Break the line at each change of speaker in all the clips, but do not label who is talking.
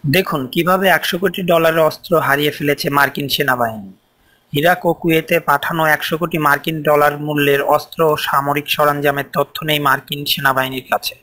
দেখুন কিভাবে ১০০ কোটি ডলারের অস্ত্র হারিয়ে ফেলেছে মার্কিন সেনাবাহিনী। ইরাক ও কুয়েতে পাঠানো ১০০ কোটি মার্কিন ডলার মূল্যের অস্ত্র ও সামরিক সরঞ্জামের তথ্য নেই মার্কিন সেনাবাহিনীর কাছে।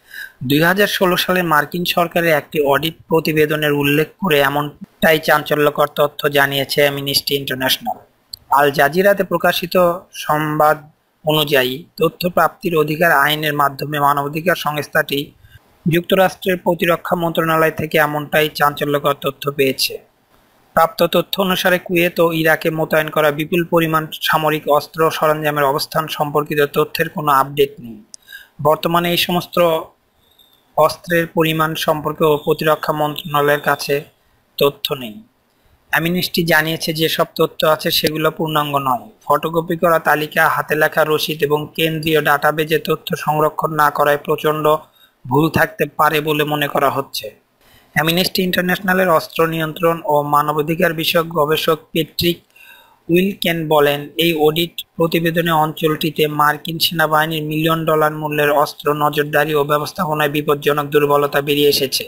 ২০১৬ সালে মার্কিন সরকারের একটি অডিট প্রতিবেদনের উল্লেখ করে এমনটাই চাঞ্চল্যকর তথ্য জানিয়েছে অ্যামনেস্টি ইন্টারন্যাশনাল। আল জাজিরাতে প্রকাশিত সংবাদ অনুযায়ী তথ্য প্রাপ্তির অধিকার আইনের মাধ্যমে মানবাধিকার সংস্থাটি যুক্তরাষ্ট্রের প্রতিরক্ষা মন্ত্রণালয় থেকে এমনটাই চাঞ্চল্যকর তথ্য পেয়েছে। প্রাপ্ত তথ্য অনুসারে কুয়েত ও ইরাকে মোতায়েন করা বিপুল পরিমাণ সামরিক অস্ত্র ও সরঞ্জামের অবস্থান সম্পর্কিত তথ্যের কোনো আপডেট নেই। বর্তমানে এই সমস্ত অস্ত্রের পরিমাণ সম্পর্কেও প্রতিরক্ষা মন্ত্রণালয়ের কাছে তথ্য নেই। অ্যামনেস্টি জানিয়েছে যেসব তথ্য আছে সেগুলো পূর্ণাঙ্গ নয়। ফটোকপি করা তালিকা, হাতে লেখা রসিদ এবং কেন্দ্রীয় ডাটাবেজে তথ্য সংরক্ষণ না করায় প্রচণ্ড ভুল থাকতে পারে বলে মনে করা হচ্ছে। অ্যামনেস্টি ইন্টারন্যাশনালের অস্ত্র নিয়ন্ত্রণ ও মানবাধিকার বিষয়ক গবেষক প্যাট্রিক উইলকেন বলেন, এই অডিট প্রতিবেদনে অঞ্চলটিতে মার্কিন সেনাবাহিনীর মিলিয়ন ডলার মূল্যের অস্ত্র নজরদারি ও ব্যবস্থাপনায় বিপজ্জনক দুর্বলতা বেরিয়ে এসেছে।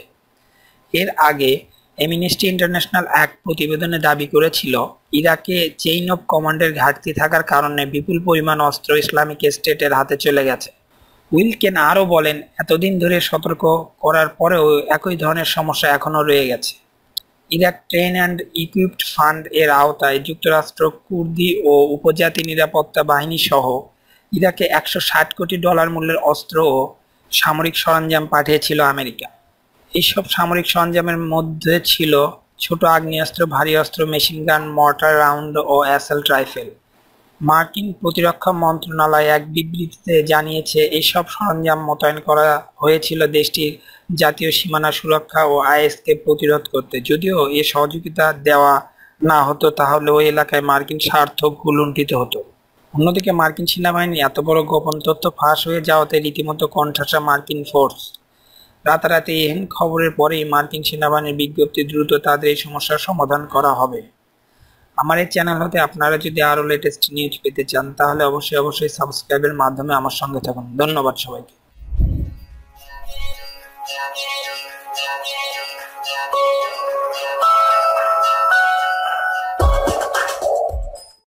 এর আগে অ্যামনেস্টি ইন্টারন্যাশনাল এক প্রতিবেদনে দাবি করেছিল, ইরাকে চেইন অফ কমান্ডের ঘাটতি থাকার কারণে বিপুল পরিমাণ অস্ত্র ইসলামিক স্টেটের হাতে চলে গেছে। উইলকেন আরও বলেন, এতদিন ধরে সতর্ক করার পরেও একই ধরনের সমস্যা এখনও রয়ে গেছে। Iraq train and equipped fund এর আওতায় যুক্তরাষ্ট্র কুর্দি ও উপজাতি নিরাপত্তা বাহিনী সহ ইরাকে ১৬০ কোটি ডলার মূল্যের অস্ত্র ও সামরিক সরঞ্জাম পাঠিয়েছিল আমেরিকা। এইসব সামরিক সরঞ্জামের মধ্যে ছিল ছোট আগ্নেয়াস্ত্র, ভারী অস্ত্র, মেশিনগান, মর্টার রাউন্ড ও অ্যাসল্ট রাইফেল। মার্কিন প্রতিরক্ষা মন্ত্রণালয় এক বিবৃতিতে জানিয়েছে, এইসব সরঞ্জাম মোতায়েন করা হয়েছিল দেশটির জাতীয় সীমানা সুরক্ষা ও আইএসকে প্রতিরোধ করতে। যদিও এ সহযোগিতা দেওয়া না হতো তাহলে ওই এলাকায় মার্কিন স্বার্থ ভুলুণ্ঠিত হতো। অন্যদিকে মার্কিন সেনাবাহিনীর এত বড় গোপন তথ্য ফাঁস হয়ে যাওয়াতে রীতিমতো কণ্ঠাসা মার্কিন ফোর্স। রাতারাতি এহেন খবরের পরেই মার্কিন সেনাবাহিনীর বিজ্ঞপ্তি, দ্রুত তাদের এই সমস্যার সমাধান করা হবে। আমার এই চ্যানেল হতে আপনারা যদি আরও লেটেস্ট নিউজ পেতে চান তাহলে অবশ্যই সাবস্ক্রাইবের মাধ্যমে আমার সঙ্গে থাকুন। ধন্যবাদ সবাইকে।